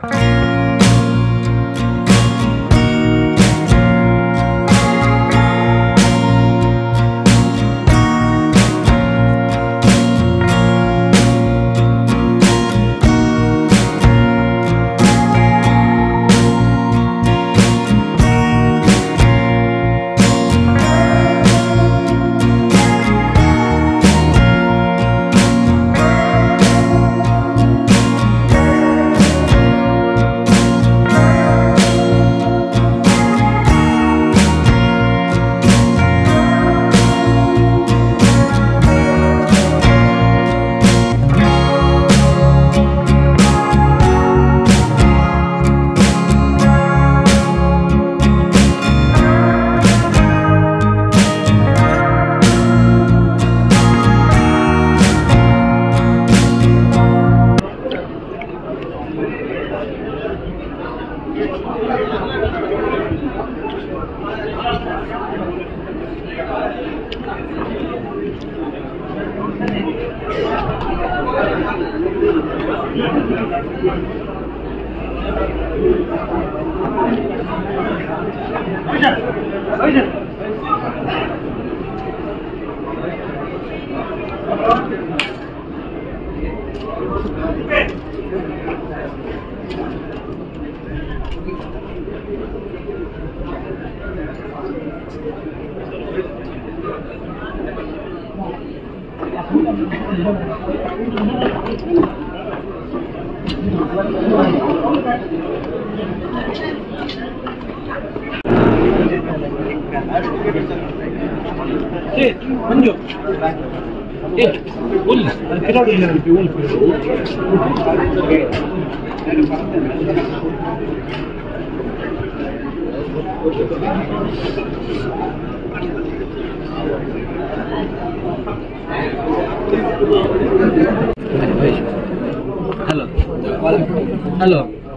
Hello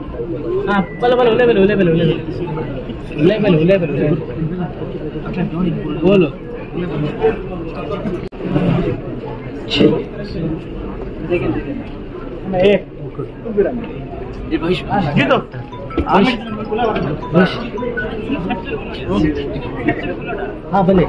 हाँ बोलो बोलो लेवल बोलो हाँ भले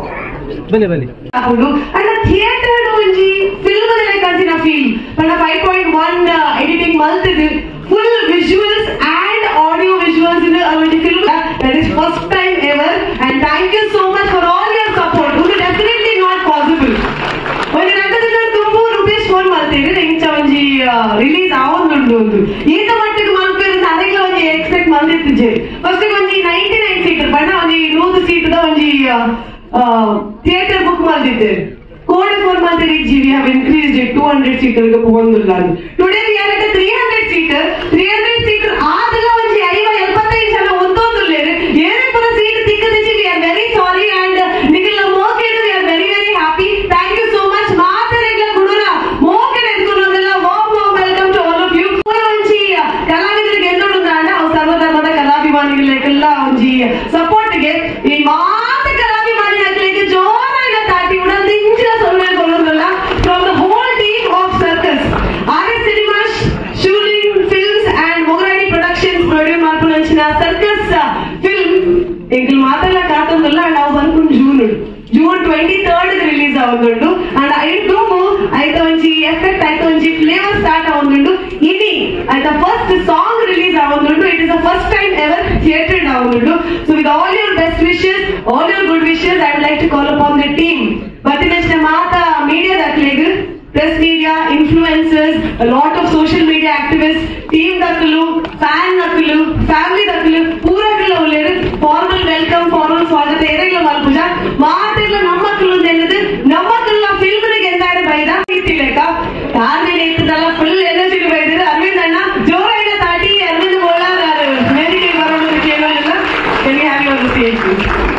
थिएटर फिल्म फील 5.1 एडिटिंग मल्तिदु full visuals and audio visuals in the film. That is first time ever, and thank you so much for all your support. It is definitely not possible. When you enter the tumbu rupees phone maltide incha onji release avundu eeta mattigu malpere adagla onji expect malditije first onji 99 seater bana onji 100 seat da onji theater book maldite code for maltide we have increased it 200 seater ga pogondullan. Today we are at a 300 seater adala onji 75 jana ondondu lere ere pura seat tikkadichi. We are very sorry and nikilla mokedu we are very happy. Thank you so much. Maatarigla kudura mokedu edkunodella warm welcome to all of you. Onji kalavidarige endodunda anda sarvadharmada kalaಭಿಮಾನಿಗಳಿಗೆಲ್ಲ onji support ge ee maata kalaಭಿಮಾನಿಗಳಿಗೆ ಜೋರಾಗಿ ತಾಟಿ ಉಡಂದು ಇಂಚಿನ ಸೊಲ್ಲೆ ಕೊಲ್ಲೋದಲ್ಲ from the whole team of circus RS Cinemas, Shooting Films and Mogarani Productions produce ಮಾಡ್ಕೊಂಡಂಚಿನ circus film ಎಂಕಲ್ ಮಾತೆಲ್ಲ ಕಾತಂದಲ್ಲ ನಾವು ಬಂದ್ಕೊಂಡು June 23rd release ಆಗುಂಡು and I do ಐತ ಒಂಜಿ ಎಫೆಕ್ಟ್ ಐತ ಒಂಜಿ ಫ್ಲೇವರ್ ಸ್ಟಾರ್ಟ್ ಆಗುಂಡು ಇನಿ ಐತ ಫಸ್ಟ್ ಸಾಂಗ್ ರಿಲೀಸ್ ಆಗುಂಡು. It is the first time ever theatered ಆಗುಂಡು. So with all your best wishes, all your good wishes, I would like to call upon the team. ಬತ್ತಿನಚ್ಚಿನ ಮಾತಾ media ದಾಖಲೆಗೆ press media, influencers, a lot of social media activists, team dakulu, fan dakulu, family dakulu, pura killa ullere formal welcome, formal swagata eragla malpuja maatilla nammakulu enadu nammakalla film ge endare baida ittileka tarne ittadalla full energy baidire Arvind anna joraina taati Arvind bollar medical barodu kelalla. Can we have you on the stage please?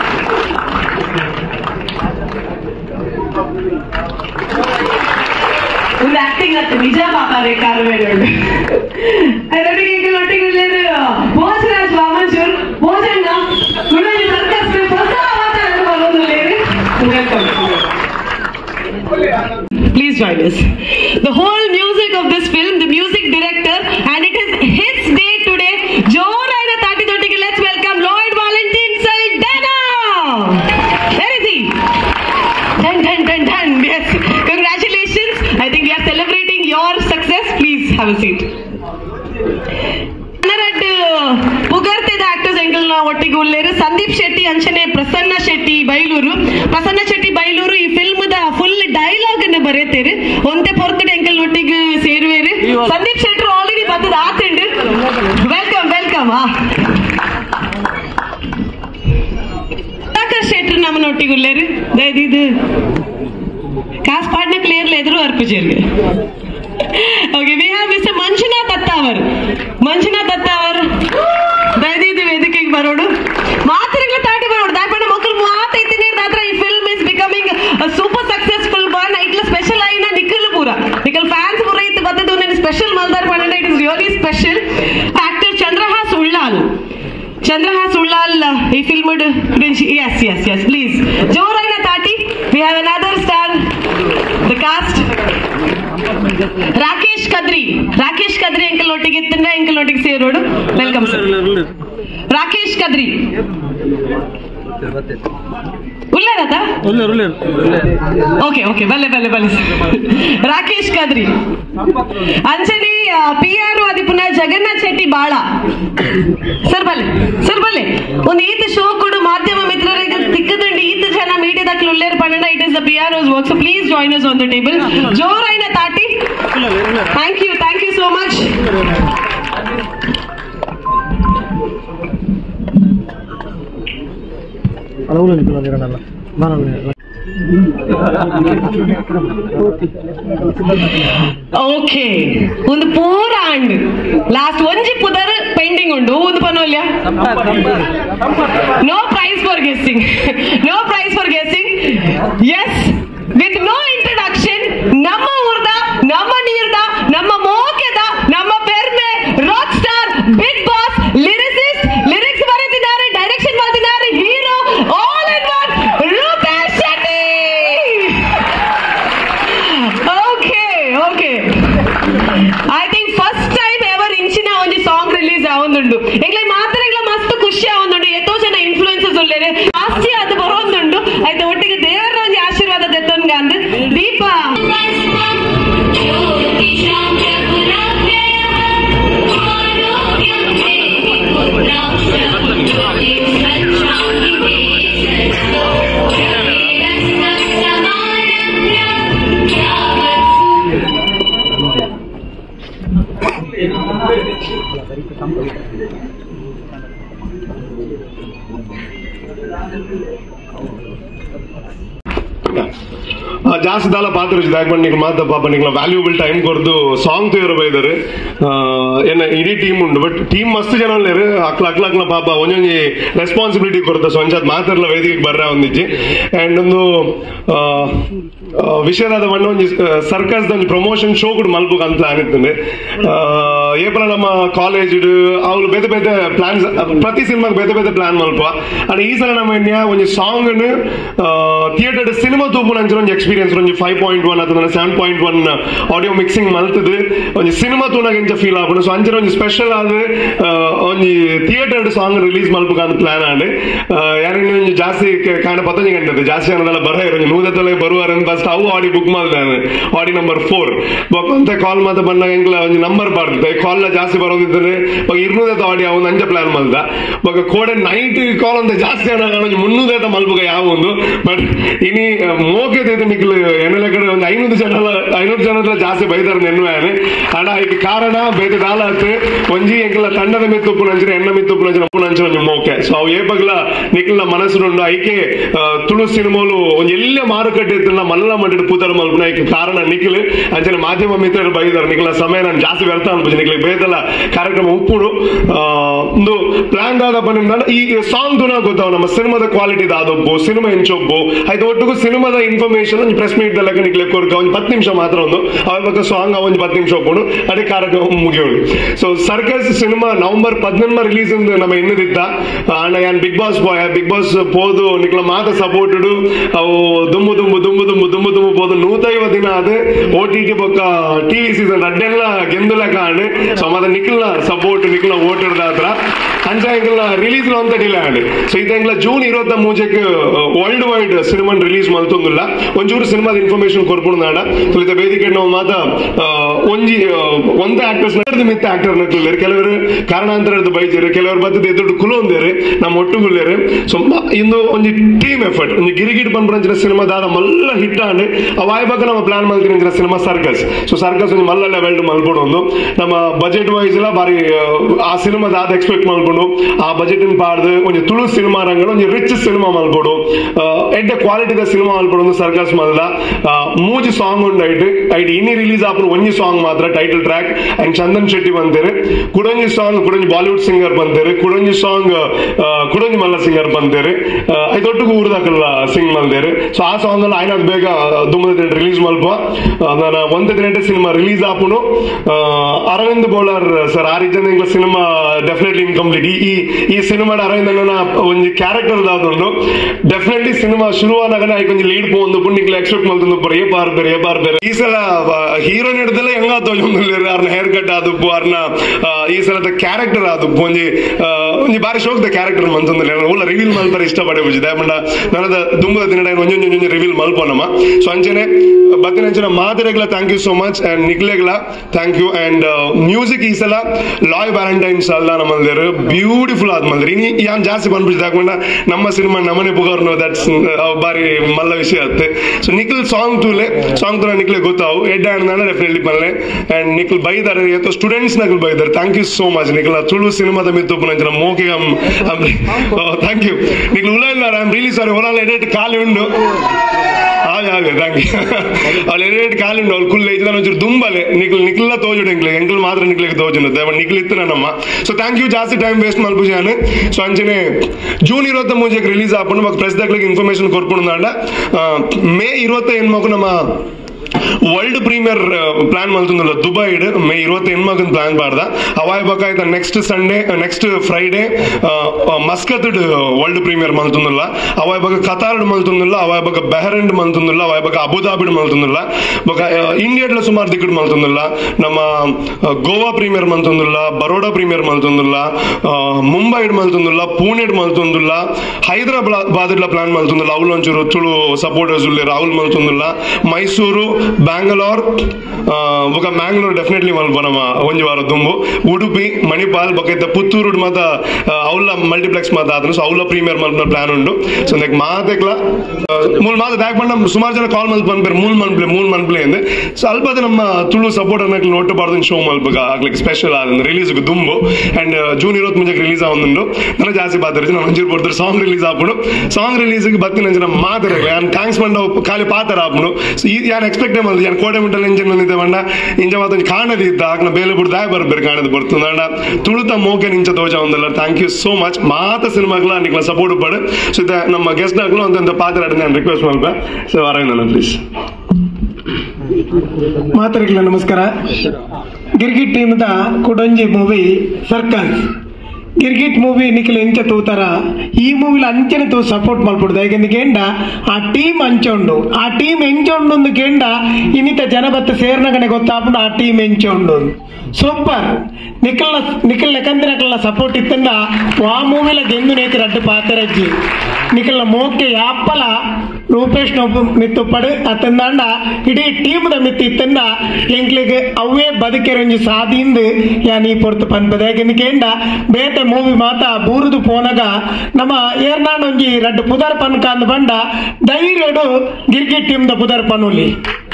ಒಂದು acting ಅಂತ ನಿಜ ಪಾಪ ಕಾರವೇಗೌಡ ಅದರೊಟ್ಟಿಗೆ ಒಟ್ಟಿಗೆ ಭೋಜರಾಜ್ ವಾಮಂಚೂರ್ ಭೋಜನ ಗುಣಲಿ circus ಹೊಸ ಮಾತಾಡಲು ಬರೋದು Please join us. The whole music of this film, the music director, and it is his day today. have a seat. ಪುಗರ್ತೆದ ಆಕ್ಟರ್ಸ್ ಎಂಕಲ್ನ ಒಟ್ಟಿಗೆ ಉಳ್ಳೇರು ಸಂದೀಪ್ ಶೆಟ್ಟಿ ಅಂಚನೆ ಪ್ರಸನ್ನ ಶೆಟ್ಟಿ ಬೈಲೂರು ಈ ಫಿಲ್ಮ್ ದ ಫುಲ್ ಡೈಲಾಗ್ ಅನ್ನ ಬರೆತೇರು ಒಂತೆ ಪೊರ್ತಡೆ ಎಂಕಲ್ ಒಟ್ಟಿಗೆ ಸೇರುವೇರು ಸಂದೀಪ್ ಶೆಟ್ಟಿ ಆಲ್ರೆಡಿ ಬರ್ತದ ಆತಂಡ್ ವೆಲ್ಕಮ್ ಶೆಟ್ಟಿ ನಮ್ಮನೊಟ್ಟಿಗೆ ಉಳ್ಳೇರು ಇದು ಕಾಸ್ ಪಾಡ್ನ ಕ್ಲಿಯರ್ಲಿ ಎದುರು ಅರ್ಪಿಸಿರ್ಗೆ. Okay, we have Mr. Manjunath Attawar. ದಯವಿಟ್ಟು ವೇದಿಕೆಗೆ ಬರೋಡು ಮಾತುಗಳ ತಾಟಿ ಬರೋಡು ದಯಪಟ್ಟು ಮಕ್ಕಳು ಮಾತೈತಿನಿ ದಾತ್ರ ಈ film is becoming super successful one ಇಟ್ಲ ಸ್ಪೆಷಲ್ ಆಯಿನ ನಿಖಿಲ್ ಫ್ಯಾನ್ಸ್ ಪೂರ ಇತ್ತು ಬರ್ತದ ಒಂದು ಸ್ಪೆಷಲ್ ಮಲ್ದಾರ್ ಪಂಡ it is really special actor Chandrahas Ullal ಈ ಫಿಲ್ಮ್ yes please ಜೋರಾಯಿನ ತಾಟಿ we have another star the cast Rakesh Kadri uncle ಒಟ್ಟಿಗೆ ಸೇರೋಡು ವೆಲ್ಕಮ್ ಸರ್ ರಾಕೇಶ್ ಕದ್ರಿ ಉಳ್ಳೇರತಾ ಓಕೆ ಬಲ್ಲೆ ರಾಕೇಶ್ ಕದ್ರಿ ಅಂಚನೆ PR ಆದಿಪುನ ಜಗನ್ನಾಥ್ ಶೆಟ್ಟಿ ಬಾಳ ಸರ್ ಬಲ್ಲೆ ಒಂದು ಈತ ಶೋ ಕೊಡು ಮಾಧ್ಯಮ ಮಿತ್ರರಿಗೆ ತಿಕ್ಕದಂಡಿ ಈತ ಜನ ಮೀಡಿಯಾದಾಗ ಉಳ್ಳೇರು ಪಂಡ it is the PRO's work so please join us on the table ಜೋರಾಯಿನ ತಾಟಿ thank you so much. Okay ಒಂದು ಪೂರ ಆಂಡ್ ಲಾಸ್ಟ್ ಒಂಜಿ ಪುದರ್ ಪೆಂಡಿಂಗ್ ಉಂಡು ಒಂದು ಪನೋಲ್ಯ no prize for guessing yes with no introduction ನಮ್ಮ ಊರ್ದ ನಮ್ಮ ನೀರ್ದ ನಮ್ಮ ಮೋಕೆದ ನಮ್ಮ ಪೆರ್ಮೆ rock star Big Boss lyrics ಬರೆದಿದ್ದಾರೆ ಡೈರೆಕ್ಷನ್ ಮಾಡಿದ್ದಾರೆ hero all in one Rupesh Shetty. Okay I think first time ever ಇಂಚಿನ ಒಂದು ಸಾಂಗ್ ರಿಲೀಸ್ ಆವೊಂದುಂಡು ಎಂಗ್ಲೆ ಮಾತ್ರ ಮಸ್ತ್ ಖುಷಿ ಆವೊಂದುಂಡು ಎಷ್ಟೋ ಜನ ಇನ್ಫ್ಲೂಯೆನ್ಸಸ್ ಉಳ್ಳೇರೆ ಜಾಸ್ತಿ ಅದು ಬರೋಂದುಂಡು ಆಯ್ತು ಒಟ್ಟಿಗೆ ದೇವರ ಒಂದು ಆಶೀರ್ವಾದ ದೆತ್ತೊನ್ಗ ಅಂದ್ ದೀಪ ಜಾಸ್ತಿ ದಾಲ ಪಾತ್ರ ದಾಯಪಂಡ್ ನಿಕ್ಲು ಮಾತ ಪಾಪ ನಿಕ್ಲ ವ್ಯಾಲ್ಯೂಬಲ್ ಟೈಮ್ ಕೊರ್ದು ಸಾಂಗ್ ತೇರು ಬೈದಾರೆ ಏನ ಇಡೀ ಟೀಮ್ ಉಂಡು ಬಟ್ ಟೀಮ್ ಮಸ್ತ್ ಜನ ಉಳ್ಳೇರು ಅಕ್ಲ ಪಾಪ ಒಂಜೊಂಜಿ ರೆಸ್ಪಾನ್ಸಿಬಿಲಿಟಿ ಕೊಡ್ತ ಸೊಂಚದ್ ಮಾತಾಡ್ಲ ವೇದಿಕೆಗೆ ಬರ್ರ ಒಂದಿಜ್ಜಿ ಅಂಡ್ ಒಂದು ವಿಷಯದ ಬಣ್ಣ ಒಂಜಿ ಸರ್ಕಸ್ ಒಂಜಿ ಪ್ರಮೋಷನ್ ಶೋ ಕೂಡ ಮಲ್ಪುಗ ಅಂತ ಪ್ಲಾನ್ ಇರ್ತದೆ ಏಪಲ ನಮ್ಮ ಕಾಲೇಜ್ ಅವ್ರು ಬೇತೆ ಬೇತೆ ಪ್ಲಾನ್ಸ್ ಪ್ರತಿ ಸಿನಿಮಾಗೆ ಬೇತೆ ಬೇತೆ ಪ್ಲಾನ್ ಮಲ್ಪುವ ಅಂಡ್ ಈ ಸಲ ನಮ್ಮ ಎಣ್ಣೆ ಒಂಜಿ ಸಾಂಗ್ ಥಿಯೇಟರ್ ಸಿನಿಮಾ ತೂಪು ನಂಚಿನ ಒಂದು ಎಕ್ಸ್ಪೀರಿಯನ್ಸ್ ಒಂದು 5.1 ಅಥವಾ 7.1 ಆಡಿಯೋ ಮಿಕ್ಸಿಂಗ್ ಮಲ್ತದು ಒಂದು ಸಿನಿಮಾ ತೂನಾಗ ಎಂಚ ಫೀಲ್ ಆಪುಂಡು ಸೊ ಅಂಚನೆ ಒಂದು ಸ್ಪೆಷಲ್ ಆದ ಒಂದು ಥಿಯೇಟರ್ ಸಾಂಗ್ ರಿಲೀಸ್ ಮಲ್ಪುಗ ಅಂತ ಪ್ಲಾನ್ ಆಂಡ್ ಯಾರೇನು ಒಂದು ಜಾಸ್ತಿ ಕಾಣ ಪತಂಜಿ ಕಂಡದ್ದು ಜಾಸ್ತಿ ಅನ್ನದೆಲ್ಲ ಬರ ಇರೋ ನೂದತ್ತೊಲೆ ಬರುವಾರ ಫಸ್ಟ್ ಅವು ಆಡಿ ಬುಕ್ ಮಾಡಿದಾನೆ ಆಡಿ ನಂಬರ್ 4 ಬೊಕ್ಕಂತೆ ಕಾಲ್ ಮಾತ ಬಂದಾಗ ಎಂಗ್ಲ ಒಂದು ನಂಬರ್ ಬರ್ತದೆ ಕಾಲ್ ಜಾಸ್ತಿ ಬರೋದಿದ್ರೆ ಇರ್ನೂದತ್ತ ಆಡಿ ಅವನು ಅಂಜ ಪ್ಲಾನ್ ಮಲ್ದ ಬೊಕ್ಕ ಕೋಡೆ ನೈಟ್ ಕಾಲ್ ಅಂತ ಜಾಸ್ತಿ ಅನ್ನೋ 300 ಮಲ್ಪುಗ ಯಾವ ಒಂದು ಬಟ್ ಇನಿ ಮೋಕೆ ನಿಕ್ಲು ಎಣ್ಣೆ ಕಡೆ ಒಂದು 500 ಜನ ಜಾಸ್ತಿ ಬೈದಾರ ನೆನ್ನುವಾನೆ ಅಡ ಇದಕ್ಕೆ ಕಾರಣ ಬೇತೆ ದಾಲತ್ ಒಂಜಿ ಎಂಕಲ ತಂಡದ ಮಿತ್ತುಪ್ಪು ನಂಚಿನ ಎಣ್ಣ ಮಿತ್ತುಪ್ಪು ನಂಚಿನ ಅಪ್ಪು ನಂಚಿನ ಒಂದು ಮೋಕೆ ಸೊ ಅವು ಏಪಗ್ಲ ನಿಕ್ಲ ಮನಸ್ಸುಂಡು ಐಕೆ ತುಳು ಸಿನಿಮಾಲು ಒಂದು ಎಲ್ಲೇ ಮಾರುಕಟ್ಟೆ ಇತ್ತಿಲ್ಲ ಮಲ್ಲ ಮಾಡಿಟ್ಟು ಪೂತರ ಮಲ್ಪುನ ಐಕೆ ಕಾರಣ ನಿಕ್ಲು ಅಂಚನೆ ಮಾಧ್ಯಮ ಮಿತ್ರರು ಬೈದಾರ ನಿಕ್ಲ ಸಮಯ ನಾನು ಜಾಸ್ತಿ ವ್ಯರ್ಥ ಅನ್ಬೋದು ನಿಕ್ಲಿಗೆ ಬೇದಲ್ಲ ಕಾರ್ಯಕ್ರಮ ಉಪ್ಪುಡು ಒಂದು ಪ್ಲಾನ್ ಆದ ಬಂದ ಈ ಸಾಂಗ್ ತುನ ಗೊತ್ತಾವ ನಮ್ಮ ಸಿನಿಮಾದ ಕ್ವಾಲಿಟಿ ದಾದೊಬ್ಬು ಸಿನಿಮಾ ಹೆಂಚೊಬ್ಬು ಆಯ್ತು ಒಟ್ಟಿಗೂ ಸಿನಿಮಾದ ಇನ್ಫಾರ್ಮೇಶನ್ ಒಂದು ಪ್ರೆಸ್ ಮೀಟ್ ಲೆಕ್ಕ ನಿಕ್ಲೆ ಕೊರ್ಕ ಒಂದು 10 ನಿಮಿಷ ಮಾತ್ರ ಒಂದು ಅವ್ರ ಬಗ್ಗೆ ಸಾಂಗ್ ಒಂದು 10 ನಿಮಿಷ ಹೋಗ್ಕೊಂಡು ಅದೇ ಕಾರ್ಯಕ್ರಮ ಮುಗಿಯೋಳು so circus cinema November 11 release ನಮ್ಮ ಇನ್ನದಿದ್ದ ಅಣ್ಣ ಯಾನ್ ಬಿಗ್ ಬಾಸ್ ಪೋದು ನಿಕ್ಲ ಮಾತ ಸಪೋರ್ಟೆಡ್ ಅವು ದುಮ್ಮು ಪೋದು 150 ದಿನ ಆದ OTT ಬೊಕ್ಕ TV ಸೀಸನ್ ಅಡ್ಡೆಲ್ಲ ಗೆಂದುಲ ಕಾಣ್ ಸೊ ಮದ ನಿಕ್ಲ ಸಪೋರ್ಟ್ ನಿಕ್ಲ ಓಟರ್ದ ಹತ್ರ ಅಂಚ ರಿಲೀಸ್ ಅಂತ ಡಿಲೇ ಆಡಿ ಸೊ ಇದು June 23 world wide cinema release ಮಲ್ತೊಂದಿಲ್ಲ ಒಂಚೂರು ಸಿನಿಮಾದ ಇನ್ಫಾರ್ಮೇಶನ್ ಕೊರ್ಪುಣಾಡ ಸೊ ಇದು ವೇದಿಕೆ ನಾವು ಮಾತ ಒಂದೇ ಆಕ್ಟರ್ಸ್ ಮಿತ್ತ ಆಕ್ಟರ್ ನಕ್ಲೇರು ಕೆಲವರು ಕಾರಣಾಂತರದ ಬೈಜರು ಕೆಲವರು ಬದ್ದದ ಎದುರು ಕುಲೊಂದೇರು ನಮ್ಮ ಒಟ್ಟುಗುಳ್ಳೇರು ಸೊ ಇಂದು ಒಂದು ಟೀಮ್ ಎಫರ್ಟ್ ಒಂದು ಗಿರಿಗಿಟ್ ಬಂದ್ರಂಚಿನ ಸಿನಿಮಾ ದಾದ ಮಲ್ಲ ಹಿಟ್ ಆಂಡ್ ಅವಾಯ್ಬಾಗ ನಮ್ಮ ಪ್ಲಾನ್ ಮಾಡ್ತೀನಿ ಸಿನಿಮಾ ಸರ್ಕಸ್ ಸೊ ಸರ್ಕಸ್ ಒಂದು ಮಲ್ಲ ಲೆವೆಲ್ ಮಲ್ಕೊಂಡು ಒಂದು ನಮ್ಮ ಬಜೆಟ್ ವೈಸ್ ಎಲ್ಲ ಬಾರಿ ಆ ಸಿನಿಮಾ ದಾದ ಎಕ್ಸ್ಪೆಕ್ಟ್ ಮಾಡ್ಕೊಂಡು ಆ ಬಜೆಟ್ ಪಾಡ್ದು ಒಂದು ತುಳು ಸಿನಿಮಾ ರಂಗ ಒಂದು ರಿಚ್ ಸಿನಿಮಾ ಮಲ್ಪಡು ಎಡ್ಡ ಕ್ವಾಲಿಟಿದ ಸಿನಿಮಾ ಮಲ್ಪಡು ಒಂದು ಸರ್ಕಸ್ ಮೊದಲ ಮೂಜಿ ಸಾಂಗ್ ಉಂಡು ಐಟ್ ಇನ್ನಿ ರಿಲೀಸ್ ಆಪರು ಒಂಜಿ ಸಾಂಗ್ ಮಾತ್ರ title track and Chandan Shetty ಬಂತೇರು ಕುಡಂಜಿ ಸಾಂಗ್ ಕುಡಂಜಿ ಬಾಲಿವುಡ್ ಸಿಂಗರ್ ಬಂತೇರು ಕುಡಂಜಿ ಸಾಂಗ್ ಕುಡಂಜಿ ಮಲ್ಲ ಸಿಂಗರ್ ಬಂತೇರು ಐದೊಟ್ಟಿಗೂ ಊರ್ದಾಕಲ್ಲ ಸಿಂಗ್ ಮಲ್ದೇರು ಸೊ ಆ ಸಾಂಗ್ ಅಲ್ಲಿ ಆಯ್ನ ಬೇಗ ದುಮ್ಮದ ರಿಲೀಸ್ ಮಲ್ಪ ನಾನು ಒಂದೇ ದಿನ ಸಿನಿಮಾ ರಿಲೀಸ್ ಆಪುನು ಅರವಿಂದ್ ಬೋಳರ್ ಸರ್ ಆ ರೀತಿ ಸಿನಿಮಾ ಡೆಫಿನೆಟ್ಲಿ ಇನ್ಕಂಪ್ಲೀಟ್ ಈ ಸಿನಿಮಾದ ಅರವಿಂದ್ ಅನ್ನ ಒಂದು ಕ್ಯಾರೆಕ್ಟರ್ ದಾದುಂಡು ಡೆಫಿನೆಟ್ಲಿ ಸಿನಿಮಾ ಶುರುವಾದಾಗ ಕೊಂಚ ಲೀಡ್ ಪೋಂದು ಪುಣ್ಣಿಕ್ಲ ಎಕ್ಸ್ಪೆಕ್ಟ್ ಮಾಡ್ತು ಏಪಾರ್ಬೇರೆ ಈ ಸಲ ಹೀರೋಯಿನ್ ಹಿಡ್ದಲ್ಲ ಹೆಂಗ ತೋಜೊಂದಿಲ್ಲ ಅವ್ರನ್ನ ಹೇರ್ ಕಟ್ ಆದಪ್ಪು ಅವ್ರನ್ನ ಈ ಸಲದ ಕ್ಯಾರೆಕ್ಟರ್ ಆದಪ್ಪು ಒಂಜಿ ಬಾರಿ ಶೋಕ್ದ ಕ್ಯಾರೆಕ್ಟರ್ ಮಂತಂದಿಲ್ಲ ಉಲ್ಲ ರಿವೀಲ್ ಮಲ್ಪರ ಇಷ್ಟಪಡೆ ಬುಜಿದೆ ಯಾಕಂಡ ನನದ ದುಂಬದ ದಿನ ಒಂಜೊಂಜೊಂಜೊಂಜಿ ರಿವೀಲ್ ಮಲ್ಪನಮ್ಮ ಸೊ ಅಂಚನೆ ಬತ್ತಿನ ಮಾದರೆಗ್ಲ thank you so much and ನಿಕ್ಲೆಗ್ಲ ಥ್ಯಾಂಕ್ ಯು ಅಂಡ್ ಮ್ಯೂಸಿಕ್ ಈ ಸಲ ಲಾಯ್ ವ್ಯಾಲೆಂಟೈನ್ಸ್ ಅಲ್ಲ ನಮ್ಮಲ್ದೇರು ಬ್ಯೂಟಿಫುಲ್ ಆದ್ ಮಲ್ದಿರಿ ಇನಿ ಯಾನ್ ಜಾಸ್ತಿ ಬಂದ್ಬಿಟ್ಟು ಹಾಕೊಂಡ ನಮ್ಮ ಸಿನಿಮಾ ನಮ್ಮನೆ ಪುಗಾರ್ನು ದಟ್ಸ್ ಬಾರಿ ಮಲ್ಲ ವಿಷಯ ಆಗುತ್ತೆ ಸೊ ನಿಖಿಲ್ ಸಾಂಗ್ ತೂಲೆ ನಿಕ್ಲೆ ಗೊತ್ತಾವು ಎಡ್ಡ ಅಣ್ಣ ಡೆಫಿನೆಟ್ಲಿ ಬಲ್ಲೆ ಅಂಡ್ ನಿಖಿಲ್ ಬೈದಾರೆ ಎತ್ತೋ ಸ್ಟೂಡೆಂಟ್ಸ್ ನಕಲ್ ಬೈದಾರೆ thank you so much Nikhil Tulu ಸಿನಿಮಾದ ಮಿತ್ತು ನಂಚಿನ ಮೋಕೆ ಥ್ಯಾಂಕ್ ಯು ನಿಖಿಲ್ ಉಲ್ಲ ಇಲ್ಲ ಐ ಆಮ್ ರಿಯಲಿ ಸಾರಿ ಹೊಲ ಎಡೆಟ್ ಖಾಲಿ ಉಂಡು ಥ್ಯಾಂಕ್ ಯು ಅವ್ಳು ಎಡೆಟ್ ಖಾಲಿ ಉಂಡು ಅವ್ಳು ಕುಲ್ಲ ಇದ್ದು ಒಂಚೂರು ದುಂಬಲೆ ನಿಖಿಲ್ ತೋಜುಡು ಎಂಕ್ಲೆ ಮಾತ್ರ ನಿಕ್ಲಿಗೆ ತೋಜುಂಡು ನಿಖಿಲ್ ಇತ್ತು ನಮ್ಮ ಸೊ ಥ್ಯಾಂಕ್ ಯು ಜಾಸ್ತಿ ಟೈಮ್ ವೇಸ್ಟ್ ಮಲ್ಪುಜಾನೆ ಸೊ ಅಂಚನೆ ಜೂನ್ 23 ರಿಲೀಸ್ ಆಪುಂಡು ಮಾకు ಪ್ರೆಸ್ ದಾಖಲೆಗೆ ಇನ್ಫಾರ್ಮೇಶನ್ ಕೊರ್ಪುಂಡು ಮೇ 25 ಮಾకు ನಮ್ಮ ವರ್ಲ್ಡ್ ಪ್ರೀಮಿಯರ್ ಪ್ಲಾನ್ ಮಲ್ತುಂದಲ್ಲ ದುಬೈ ಮೇ 28 ಪ್ಲಾನ್ ಪಾಡ್ದ ಅವಾಯ್ ಬೇಕಾಯ್ತ next Friday Muscat world premiere ಮಲ್ತುಂದಲ್ಲ ಅವಾಯ್ ಬಗ ಕತಾರ್ ಮಲ್ತುಂದಲ್ಲ ಅವಾಯ್ ಬಗ ಬೆಹರೈನ್ ಮಲ್ತುಂದಲ್ಲ ಅವಾಯ್ ಬಗ ಅಬುದಾಬಿ ಮಲ್ತುಂದಲ್ಲ ಬಗ ಇಂಡಿಯಾಡ್ಲ ಸುಮಾರು ದಿಕ್ಕಡ್ ಮಲ್ತುಂದಲ್ಲ ನಮ್ಮ ಗೋವಾ ಪ್ರೀಮಿಯರ್ ಮಲ್ತುಂದಲ್ಲ ಬರೋಡಾ ಪ್ರೀಮಿಯರ್ ಮಲ್ತುಂದಲ್ಲ ಮುಂಬೈ ಮಲ್ತುಂದಲ್ಲ ಪುಣೆ ಮಲ್ತುಂದಲ್ಲ ಹೈದರಾಬಾದ್ ಪ್ಲಾನ್ ಮಲ್ತುಂದಲ್ಲ ಅವ್ಲು ಒಂಚೂರು ತುಳು ಸಪೋರ್ಟರ್ಸ್ ಉಳ್ಳೇರು ಅವ್ಲು ಮಲ್ತುಂದಲ್ಲ ಮೈಸೂರು ಬ್ಯಾಂಗ್ಳೂರ್ ಬೊಕ ಮ್ಯಾಂಗ್ಳೂರ್ ಡೆಫಿನೆಟ್ಲಿ ಮಲ್ಪನಮ ಒಂಜಿ ವಾರ ದುಂಬು ಉಡುಪಿ ಮಣಿಪಾಲ್ ಬೊಕ ಪುತ್ತೂರು ಮಾತ ಅವ್ಲ ಮಲ್ಟಿಪ್ಲೆಕ್ಸ್ ಮಾತ ಆತನು ಸೊ ಅವ್ಲ ಪ್ರೀಮಿಯರ್ ಮಲ್ಪನ ಪ್ಲಾನ್ ಉಂಡು ಸೊ ನೆಕ್ ಮಾತೆಕ್ಲ ಮೂಲ್ ಮಾತ ದಾಕ್ ಬಂಡ ಸುಮಾರು ಜನ ಕಾಲ್ ಮಲ್ಪ್ ಬಂದ್ಬೇರು ಮೂಲ್ ಮನ್ಪ್ಲೆ ಅಂದೆ ಸೊ ಅಲ್ಪದ ನಮ್ಮ ತುಳು ಸಪೋರ್ಟ್ ಅನ್ನಕ್ಕೆ ನೋಟಬಾರ್ದು ಶೋ ಮಲ್ಪಗ ಆಗ್ಲಿಕ್ಕೆ ಸ್ಪೆಷಲ್ ಆದ ರಿಲೀಸ್ಗೆ ದುಂಬು ಅಂಡ್ ಜೂನ್ 23 ರಿಲೀಸ್ ಆವೊಂದುಂಡು ನನ್ನ ಜಾಸ್ತಿ ಪಾತ್ರ ನಾನು ಒಂಜೂರು ಬರ್ತಾರೆ ಸಾಂಗ್ ರಿಲೀಸ್ ಆಪುಡು ಸಾಂಗ್ ರಿಲೀಸ್ಗೆ ಬತ್ತಿನ ಅಂಚಿನ ಮಾತಾಡಲ್ಲ ನಾನು ಥ್ಯಾಂಕ್ಸ್ ಬಂಡ ಖಾಲಿ ಪಾತ್ರ ಆಪುಡು ಸೊ ಯಾನ್ ಎಕ್ಸ್ಪೆಕ್ಟ್ ಮಾಡಿ ಯಾನ್ ಕೋಟೆ ಮಿಂಟಲ್ ಎಂಜಿನ್ ಬಂದಿದ್ದೆ ಬಂಡ ಇಂಚ ಮಾತ್ರ ಕಾಣದಿದ್ದ ಆಕ್ನ ಬೇಲೆ ಬಿಟ್ಟು ದಾಯ ಬರ್ಬೇರು ಕಾಣದು ಬರ್ತದೆ ಅಂಡ ತುಳುತ ಮೋಕೆ ನಿಂಚ ತೋಜ ಒಂದಲ್ಲ ಥ್ಯಾಂಕ್ ಯು ಸೋ ಮಚ್ ಮಾತ ಸಿನಿಮಾಗ್ಲ ನಿಕ್ಲ ಸಪೋರ್ಟ್ ಪಡು ಸೊ ನಮ್ಮ ಗೆಸ್ಟ್ ಆಗ್ಲು ಅಂತ ಪಾತ್ರ ಆಡಿ ನಾನು ರಿಕ್ವೆಸ್ಟ್ ಮಾಡ್ಬೇ ಸೊ ಅರವಿಂದ ಪ್ಲೀಸ್ ಮಾತರಿಗಳ ನಮಸ್ಕಾರ ಗಿರ್ಗಿಟ್ ಟೀಮ್ದ ಕುಡಂಜಿ movie Circus Girgit movie Nikhil ಎಂಚ ತೂತಾರ ಈ ಮೂವಿಲಿ ಅಂಚನೆ ತೂ ಸಪೋರ್ಟ್ ಮಾಡ್ಬಿಡ್ದು ಯಾಕೆಂದ್ರೆ ಕೇಂಡ ಆ ಟೀಮ್ ಅಂಚೊಂಡು ಆ ಟೀಮ್ ಎಂಚೊಂಡು ಕೇಂಡ ಇನ್ನಿತ ಜನ ಬತ್ತ ಸೇರ್ನಗಣೆ ಗೊತ್ತಾಗ್ಬಿಟ್ಟು ಆ ಟೀಮ್ ಎಂಚೊಂಡು ಸೂಪರ್ ನಿಖಿಲ್ ಲೆಕ್ಕಂದಿನಕಲ್ಲ ಸಪೋರ್ಟ್ ಇತ್ತಂಡ ಆ ಮೂವಿಲ ಗೆಂದು ನೇತಿ ರಡ್ಡು ಪಾತ್ರಜ್ಜಿ ನಿಖಿಲ್ನ ಮೋಕೆ ಯಾಪ್ಪಲ ರೂಪೇಶ್ ನೊಬ್ಬ ಮಿತ್ತು ಪಡು ಅತ್ತಂದಾಂಡ ಇಡೀ ಟೀಮ್ದ ಮಿತ್ತು ಇತ್ತಂದ ಎಂಕ್ಲಿಗೆ ಅವೇ ಬದುಕೆರಂಜಿ ಸಾಧಿಂದು ಯಾನ್ ಈ ಪೊರ್ತು ಪನ್ಪದ ಯಾಕೆಂದ್ರೆ ಕೇಂಡ ಬೇತೆ ಮೂವಿ ಮಾತ ಬೂರುದು ಪೋನಗ ನಮ್ಮ ಏರ್ನಾಡ್ ಒಂಜಿ ರಡ್ಡು ಪುದರ್ ಪನ್ಕ ಅಂದ್ ಬಂಡ ಧೈರ್ಯಡು ಗಿರ್ಗಿಟ್ ಟೀಮ್ದ ಪುದರ್ ಪನುಲಿ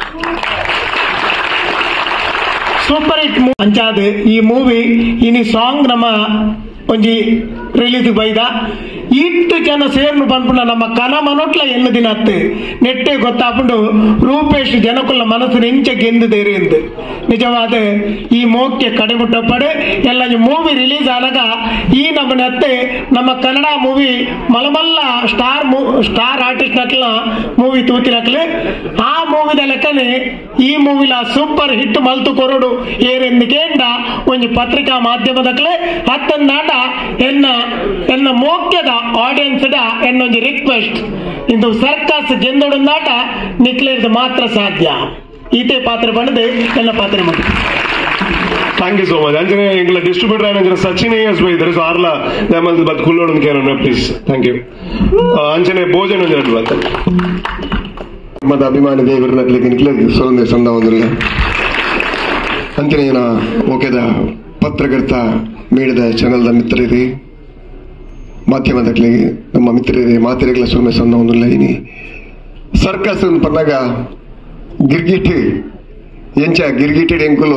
ಸೂಪರ್ ಹಿಟ್ ಅಂಚಾದ ಈ ಮೂವಿ ಇನಿ ಸಾಂಗ್ ನಮ್ಮ ಒಂಜಿ ರಿಲೀಸ್ ಬೈದ ಇಟ್ಟು ಜನ ಸೇರ್ನು ಬಂದ್ಬಿಡ ನಮ್ಮ ಕನ ಮನೊಟ್ಲ ಎನ್ನು ದಿನ ಹತ್ತು ನೆಟ್ಟೆ ಗೊತ್ತಾಗ್ಬಿಟ್ಟು ರೂಪೇಶ್ ಜನಕುಲ್ಲ ಮನಸ್ಸಿನ ಇಂಚ ಗೆಂದಿದೇರಿ ಎಂದು ನಿಜವಾದ ಈ ಮೋಕ್ಕೆ ಕಡಿಮುಟ್ಟಪಡೆ ಎಲ್ಲ ಮೂವಿ ರಿಲೀಸ್ ಆದಾಗ ಈ ನಮ್ಮನೆ ಹತ್ತೆ ನಮ್ಮ ಕನ್ನಡ ಮೂವಿ ಮಲಮಲ್ಲ ಸ್ಟಾರ್ ಆರ್ಟಿಸ್ಟ್ ನಕ್ಲ ಮೂವಿ ತೂತಿನಕ್ಲೆ ಆ ಮೂವಿದ ಲೆಕ್ಕನೆ ಈ ಮೂವಿಲ ಸೂಪರ್ ಹಿಟ್ ಮಲ್ತು ಕೊರಡು ಏರೆಂದಿಕೇಂಡ ಒಂದು ಪತ್ರಿಕಾ ಮಾಧ್ಯಮದಕ್ಲೆ ಹತ್ತಂದಾಂಡ ಎನ್ನ ಮೋಕ್ಯದ ಆಡಿಯನ್ಸ್ ಎನ್ನೊಂದು ರಿಕ್ವೆಸ್ಟ್ ಇಂದು ಸರ್ಕಸ್ ಗೆಂದೊಡಂದಾಟ ನಿಕ್ಲೇರ್ದು ಮಾತ್ರ ಸಾಧ್ಯ ಈತೆ ಪಾತ್ರ ಬಂಡದೆ ಎಲ್ಲ ಪಾತ್ರ ಮಾಡಿ ಥ್ಯಾಂಕ್ ಯು ಸೋ ಮಚ್. ಅಂಜನೆ ಎಂಗ್ಲ ಡಿಸ್ಟ್ರಿಬ್ಯೂಟರ್ ಆಯ್ನ ಸಚಿನ್ ಎಸ್ ಬೈ ಇದ್ದಾರೆ. ಸೊ ಆರ್ಲ ದಯಮಂದು ಬತ್ ಕುಲ್ಲೋಡು ಕೇಳೋಣ ಪ್ಲೀಸ್. Thank you. ಅಂಜನೆ ಭೋಜನ ಬತ್ತ ಮತ ಅಭಿಮಾನಿ ದೇವರು ನಕ್ಲಿಕ್ಕೆ ನಿಕ್ಲಿಕ್ಕೆ ಸೊಂದೆ ಸಂದ ಒಂದಿಲ್ಲ ಅಂಜನೇಯನ ಓಕೆದ ಪತ್ರಕರ್ತ ಮೀಡಿಯದ ಚಾನಲ್ದ ಮಿತ್ರರಿ ಮಾಧ್ಯಮದಲ್ಲಿ ನಮ್ಮ ಮಿತ್ರರೇ ಮಾತಿರೆಗಳ ಸೊಮ್ಮೆ ಸಂದ ಒಂದಿಲ್ಲ ಇನಿ ಸರ್ಕಸ್ ಪನ್ನಾಗ ಗಿರ್ಗಿಟ್ ಎಂಚ ಗಿರ್ಗಿಟೆಡ್ ಎಂಕುಲು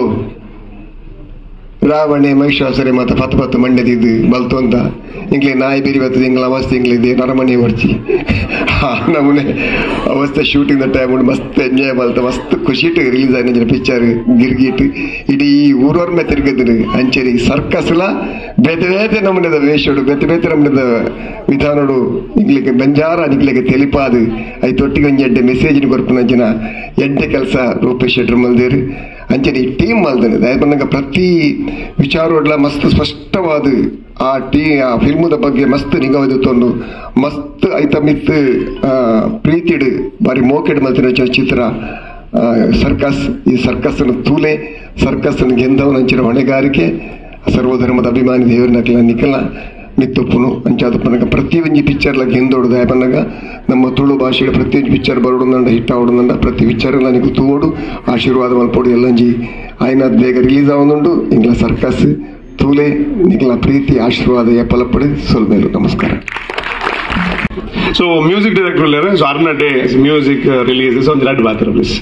ರಾವಣೆ ಮಹಿಷಾಸುರೆ ಮತ್ತೆ ಪತ್ತು ಮಂಡ್ಯದಿದ್ದು ಬಲ್ತು ಅಂತ ಇಂಗ್ಲಿ ನಾಯಿ ಬೇರಿ ಬರ್ತದೆ ಇಂಗ್ಲ ಅವಸ್ಥೆ ಇಂಗ್ಲಿದೆ ನರಮಣಿ ಹೊಡ್ಚಿ ನಮ್ಮನೆ ಅವಸ್ಥೆ ಶೂಟಿಂಗ್ ದ ಟೈಮ್ ಮಸ್ತ್ ಎಂಜಾಯ್ ಬಲ್ತ ಮಸ್ತ್ ಖುಷಿಟ್ ರಿಲೀಸ್ ಆಯ್ನ ಪಿಕ್ಚರ್ ಗಿರ್ಗಿಟ್ ಇಡೀ ಊರವ್ರ ತಿರುಗಿದ್ರು ಅಂಚೇರಿ ಸರ್ಕಸ್ಲ ಬೇತೆ ಬೇತೆ ನಮ್ಮನೆದ ವೇಷಡು ಬೇತೆ ಬೇತೆ ನಮ್ಮನೆದ ವಿಧಾನಡು ಇಂಗ್ಲಿಗೆ ಬೆಂಜಾರ ನಿಗ್ಲಿಗೆ ತೆಲಿಪಾದು ಐ ತೊಟ್ಟಿಗೆ ಒಂಜಿ ಎಡ್ಡೆ ಮೆಸೇಜ್ ಕೊರ್ಪುನಂಚಿನ ಎಡ್ಡೆ ಕೆಲಸ ರೂಪೇಶ್ ಶೆಟ್ರ್ ಮಲ್ದೇರು ಅಂಚನೆ ಈ ಟೀಮ್ ಮಲ್ದನೆ ದಯಪನ್ನಗ ಪ್ರತಿ ವಿಚಾರಡ್ಲ ಮಸ್ತ್ ಸ್ಪಷ್ಟವಾದ ಆ ಫಿಲ್ಮದ ಬಗ್ಗೆ ಮಸ್ತ್ ನಿಗಾವದಿತ್ತೊಂದು ಮಸ್ತ್ ಐತ ಮಿತ್ ಪ್ರೀತಿಡ್ ಬಾರಿ ಮೋಕೆಡ್ ಮಲ್ತಿನ ಚಿತ್ರ ಸರ್ಕಸ್. ಈ ಸರ್ಕಸ್ ತೂಲೆ ಸರ್ಕಸ್ ಗೆಂದವನಂಚಿನ ಹೊಣೆಗಾರಿಕೆ ಸರ್ವಧರ್ಮದ ಅಭಿಮಾನಿ ದೇವರನ್ನ ನಿಖಲ ಮಿತ್ತೊಪ್ಪುನು ಅಂಚಾದಪ್ಪನಾಗ ಪ್ರತಿ ಒಂಜಿ ಪಿಕ್ಚರ್ಲ ಗೆಂದೋಡು ದಯಪನ್ನಾಗ ನಮ್ಮ ತುಳು ಭಾಷೆಗೆ ಪ್ರತಿ ಒಂಜಿ ಪಿಕ್ಚರ್ ಬರೋಡುಂದಂಡ ಹಿಟ್ ಆವಡುಂದಂಡ ಪ್ರತಿ ಪಿಕ್ಚರ್ಲ ನಿಖಲು ತೂವೋಡು ಆಶೀರ್ವಾದ ಮಲ್ಪೋಡು ಎಲ್ಲಂಜಿ ಆಯ್ನ ಬೇಗ ರಿಲೀಸ್ ಆವೊಂದುಂಡು ಇಂಗ್ಲ ಸರ್ಕಸ್ ತೂಲೆ ನಿಖಲ ಪ್ರೀತಿ ಆಶೀರ್ವಾದ ಎಪ್ಪಲಪ್ಪಡೆ ಸೊಲ್ಮೇಲು. ನಮಸ್ಕಾರ. ಸೊ ಮ್ಯೂಸಿಕ್ ಡೈರೆಕ್ಟರ್ ಸೊ ಅರ್ನ ಡೇ ಮ್ಯೂಸಿಕ್ ರಿಲೀಸ್ ಒಂದು ಎರಡು ಮಾತಾಡ ಪ್ಲೀಸ್.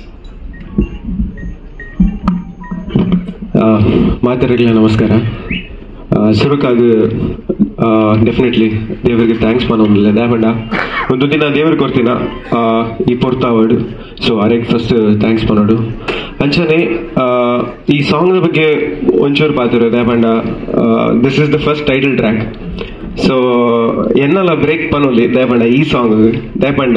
ಮಾತಾಡಲಿಲ್ಲ ನಮಸ್ಕಾರ. ಸುರುಕಾದು ಡೆಫಿನೆಟ್ಲಿ ದೇವರಿಗೆ ಥ್ಯಾಂಕ್ಸ್ ಮಾಡೋದಿಲ್ಲ ದಯಮಾಡ ಒಂದು ದಿನ ದೇವ್ರಿಗೆ ಕೊಡ್ತೀನ ಈ ಪೊರ್ತಾ ವರ್ಡ್. ಸೊ ಅರೆಗೆ ಫಸ್ಟ್ ಥ್ಯಾಂಕ್ಸ್ ಮಾಡೋಡು ಅಂಚನೆ ಈ ಸಾಂಗ್ ಬಗ್ಗೆ ಒಂಚೂರು ಪಾತಿರೋ ದಯಮಾಡ this is the first title track. So ಎನ್ನೆಲ್ಲ ಬ್ರೇಕ್ ಪನೋಲಿ ದಯಮಾಡ ಈ ಸಾಂಗ್ ದಯಪಂಡ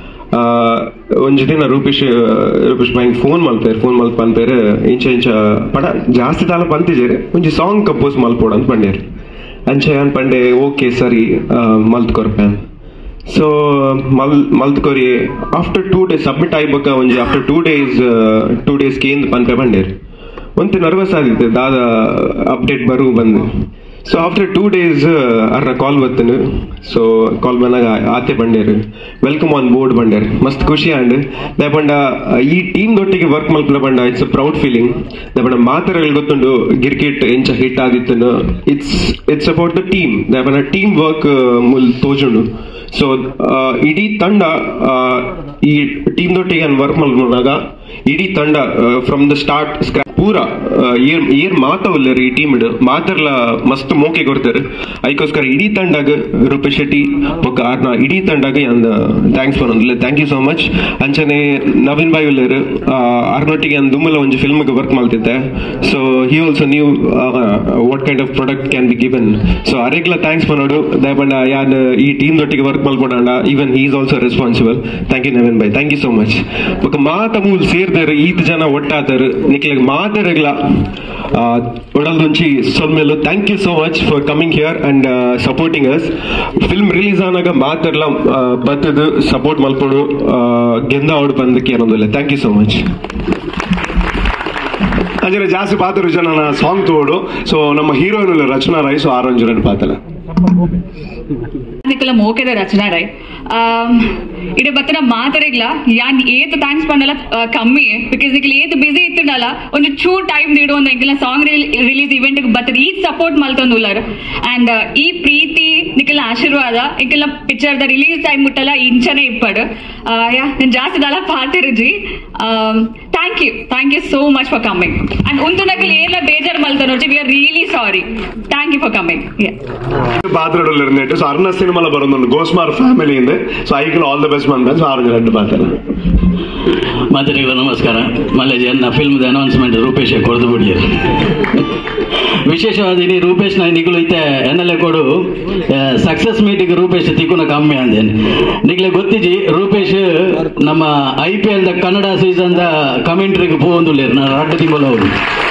ಒಂಜು ದಿನ ರೂಪೇಶ್ ಬಾಯಿಗೆ ಫೋನ್ ಮಲ್ಪ ಪನ್ಪೇರು ಇಂಚ ಪಡ ಜಾಸ್ತಿ ತಾಲ ಪಂತಿಜೇರಿ ಒಂಜಿ ಸಾಂಗ್ ಕಂಪೋಸ್ ಮಲ್ಪೋಡು ಅಂತ ಪಂಡೇರು ಅಂಚೆ ಅನ್ ಪಂಡೆ ಓಕೆ ಸರಿ ಮಲ್ತ್ ಕೊರ್ಪೆ. ಸೊ ಮಲ್ತ್ಕೊರಿ ಆಫ್ಟರ್ 2 days ಸಬ್ಮಿಟ್ ಆಗ್ಬೇಕ ಒಂಜಿ ಆಫ್ಟರ್ 2 days ಕೇಂದ್ ಪನ್ಪೆ ಪಂಡೇರು ಒಂತೆ ನರ್ವಸ್ ಆಗಿತ್ತು ದಾದ ಅಪ್ಡೇಟ್ ಬರು ಬಂದು. ಸೊ ಆಫ್ಟರ್ 2 days ಅರ್ನ ಕಾಲ್ ಬರ್ತನು. ಸೊ ಕಾಲ್ ಬಂದಾಗ ಆತೆ ಬಂಡೇರು ವೆಲ್ಕಮ್ ಆನ್ ಬೋರ್ಡ್ ಬಂಡೇರು ಮಸ್ತ್ ಖುಷಿ ಆಂಡ್ ದಯಪಂಡ ಈ ಟೀಮ್ ದೊಟ್ಟಿಗೆ ವರ್ಕ್ ಮಲ್ಪಲ ಬಂಡ ಇಟ್ಸ್ ಅ ಪ್ರೌಡ್ ಫೀಲಿಂಗ್. ದಯಪಂಡ ಮಾತರಗಳು ಗೊತ್ತುಂಡು ಗಿರ್ಕಿಟ್ ಎಂಚ ಹಿಟ್ ಆಗಿತ್ತು ಇಟ್ಸ್ ಅಬೌಟ್ ದ ಟೀಮ್ ದಯಪಂಡ ಟೀಮ್ ವರ್ಕ್ ಮುಲ್ ತೋಜುಂಡು. ಸೊ ಇಡೀ ತಂಡ ಈ ಟೀಮ್ ದೊಟ್ಟಿಗೆ ವರ್ಕ್ ಮಲ್ಪದಾಗ ಇಡೀ ತಂಡ ಫ್ರಮ್ ದ ಸ್ಟಾರ್ಟ್ ಪೂರ ಏರ್ ಮಾತವಲ್ಲರು ಈ ಟೀಮ್ ಮಾತರ್ಲ ಮಸ್ತ್ ಮೋಕೆ ಕೊಡ್ತಾರೆ ಅದಕ್ಕೋಸ್ಕರ ಇಡೀ ತಂಡಾಗ ರೂಪೇಶ್ ಶೆಟ್ಟಿ ಬೊಕ್ಕ ಆರ್ನ ಇಡೀ ತಂಡಾಗ ಅಂದ ಥ್ಯಾಂಕ್ಸ್ ಪನೊಂದಿಲ್ಲ. Thank you so much. ಅಂಚನೆ ನವೀನ್ ಬಾಯ್ ಉಳ್ಳರು ಆರ್ನೊಟ್ಟಿಗೆ ಅಂದ್ ದುಮ್ಮಲ ಒಂಜಿ ಫಿಲ್ಮ್ಗೆ ವರ್ಕ್ ಮಾಡ್ತಿದ್ದೆ. So he also knew what kind of product can be given. So ಅರೆಗ್ಲ ಥ್ಯಾಂಕ್ಸ್ ಪನೋಡು ದಯಪಂಡ ಯಾನ್ ಈ ಟೀಮ್ ದೊಟ್ಟಿಗೆ ವರ್ಕ್ ಮಲ್ಪೊಂಡ even he is also responsible. Thank you Naveen bhai. Thank you so much. ಬೊಕ್ಕ ಮಾತ ಮೂಲ್ ಸೇರ್ದಾರು ಈದ್ ಜನ ಒಟ್ಟಾದರು ನಿಕ್ಲೆಗ್ ಮಾತಾಡಗ್ಲ ಒಡಲ್ದುಂಚಿ ಸೊಲ್ಮೇಲು. Thank you so much for coming here and supporting us. Film release ಆನಾಗ ಮಾತಾಡ್ಲ ಬತ್ತದು ಸಪೋರ್ಟ್ ಮಲ್ಪೋಡು ಗೆಂದ ಅವಡು ಬಂದಕ್ಕೆ ಅನ್ನೋದಿಲ್ಲ. ಥ್ಯಾಂಕ್ ಯು ಸೋ ಮಚ್. ಅಂಜನೆ ಜಾಸ್ತಿ ಪಾತ್ರ ಜನ ಸಾಂಗ್ ತೋಡು. ಸೊ ನಮ್ಮ ಹೀರೋಯಿನ್ ರಚನಾ ರೈ ಸೊ ಆರಂಜುರನ್ ಪಾತ್ರ ಅದಕ್ಕೆಲ್ಲ ಮೋಕೆದ ರಚನಾ ರೈ ಇಡೆ ಬತ್ತನ ಮಾತಾಡಿಗ್ಲ ಯಾನ್ ಏತ್ ಥ್ಯಾಂಕ್ಸ್ ಪಂಡಲ ಕಮ್ಮಿ ಬಿಕಾಸ್ ನಿಕ್ಲ ಏತ್ ಬಿಸಿ ಇತ್ತುಂಡಲ್ಲ ಒಂದು ಚೂ ಟೈಮ್ ನೀಡು ಒಂದು ಎಂಕಲ ಸಾಂಗ್ ರಿಲೀಸ್ ಇವೆಂಟ್ ಬತ್ತದ ಈ ಸಪೋರ್ಟ್ ಮಲ್ತೊಂದುಲ್ಲರ್ ಅಂಡ್ ಈ ಪ್ರೀತಿ ನಿಕ್ಲ ಆಶೀರ್ವಾದ ಎಂಕಲ ಪಿಕ್ಚರ್ ದ ರಿಲೀಸ್ ಟೈಮ್ ಮುಟ್ಟಲ್ಲ ಇಂಚನೆ ಇಪ್ಪಡು ಯಾ ನಾನು ಜಾಸ್ತಿ ದಲ ಪಾತಿರುಜಿ. Thank you so much for coming and ಒಂದು ನಕಲ್ ಏನ ಬೇಜಾರ್ ಮಲ್ತ ನೋಡ್ರಿ we are really sorry. Thank you for coming. ಪಾತ್ರಗಳು ಸೊ ಅರ್ನ ಸಿನಿಮಾಲ ಬರೋದು ಗೋಸ್ಮಾರ್ ಫ್ಯಾಮಿಲಿಯಿಂದ. ಸೊ ಐಕಲ್ ಆಲ್ ದ ಬೆಸ್ಟ್ ಬಂದ. ಸೊ ಆರು ಎರಡು ಪಾತ್ರ ಮಾತರಿಗಳ ನಮಸ್ಕಾರ. ಮಲ್ಲೇಜ್ ಎನ್ನ ಫಿಲ್ಮ್ ಅನೌನ್ಸ್ಮೆಂಟ್ ರೂಪೇಶ್ ಕೊಡ್ದು ಬಿಡಿ. ವಿಶೇಷವಾದ ಇಡೀ ರೂಪೇಶ್ ನಿಗುಲು ಐತೆ ಎನ್ನಲ್ಲೇ ಕೊಡು ಸಕ್ಸಸ್ ಮೀಟಿಗೆ ರೂಪೇಶ್ ತಿಕ್ಕುನ ಕಮ್ಮಿ ಅಂದೇನೆ ನಿಗ್ಲೆ ಗೊತ್ತಿಜಿ ರೂಪೇಶ್ ನಮ್ಮ IPL ದ ಕನ್ನಡ ಸೀಸನ್ ದ ಕಮೆಂಟ್ರಿಗೆ ಪೋಂದುಲ್ಲೇರು ನಾನು 2 ತಿಂಗಳು ಹೋಗಿ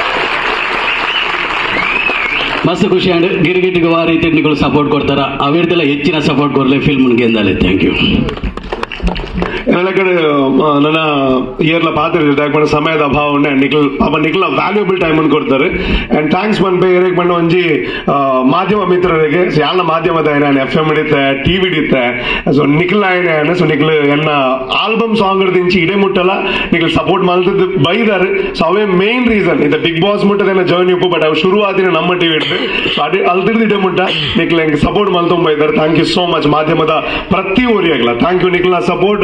ಮಸ್ತ್ ಖುಷಿ ಅಂಡ್ ಗಿರಿಗಿಟ್ಟಿಗೆ ಆ ರೀತಿ ನಿಗಳು ಸಪೋರ್ಟ್ ಕೊಡ್ತಾರ ಅವಿರ್ದೆಲ್ಲ ಹೆಚ್ಚಿನ ಸಪೋರ್ಟ್ ಕೊಡ್ಲಿ ಫಿಲ್ಮ್ ಗೆಂದಾಲೆ. Thank you. ಎಲ್ಲ ಕಡೆ ನನ್ನ ಇಯರ್ಲ ಪಾತ್ರ ಸಮಯದ ಅಭಾವ ಉಂಡೆ ನಿಖಿಲ್ ವ್ಯಾಲ್ಯೂಬಲ್ ಟೈಮ್ ಅನ್ನು ಕೊಡ್ತಾರೆ ಅಂಡ್ ಥ್ಯಾಂಕ್ಸ್ ಬಂದು ಏರಿಗ್ ಬಂದು ಒಂಜಿ ಮಾಧ್ಯಮ ಮಿತ್ರರಿಗೆ ಯಾಲ ಮಾಧ್ಯಮದ ಏನ FM ಹಿಡಿತೆ TV ಹಿಡಿತೆ ಸೊ ನಿಖಿಲ್ ಆಯ್ನ ಸೊ ನಿಖಿಲ್ ಎನ್ನ ಆಲ್ಬಮ್ ಸಾಂಗ್ ದಿಂಚಿ ಇಡೆ ಮುಟ್ಟಲ್ಲ ನಿಖಿಲ್ ಸಪೋರ್ಟ್ ಮಾಡ್ತಿದ್ದು ಬೈದಾರೆ ಸೊ ಅವೇ ಮೇನ್ ರೀಸನ್ ಇದು ಬಿಗ್ ಬಾಸ್ ಮುಟ್ಟದೇನ ಜರ್ನಿ ಉಪ್ಪು ಬಟ್ ಅವು ಶುರು ಆದಿನ ನಮ್ಮ TV ಹಿಡಿದು ಸೊ ಅದೇ ಅಲ್ದಿರ್ದು ಇಡೆ ಮುಟ್ಟ ನಿಖಿಲ್ ಹೆಂಗೆ ಸಪೋರ್ಟ್ ಮಾಡ್ತೊಂಬ ಬೈದಾರೆ ಥ್ಯಾಂಕ್ ಯು ಸೋ ಮಚ್ ಮಾಧ್ಯಮದ ಪ್ರತಿ ಓರಿಯಾಗಲ್ಲ ಥ್ಯಾಂಕ್ ಯು ನಿಖಿಲ್ ಸಪೋರ್ಟ್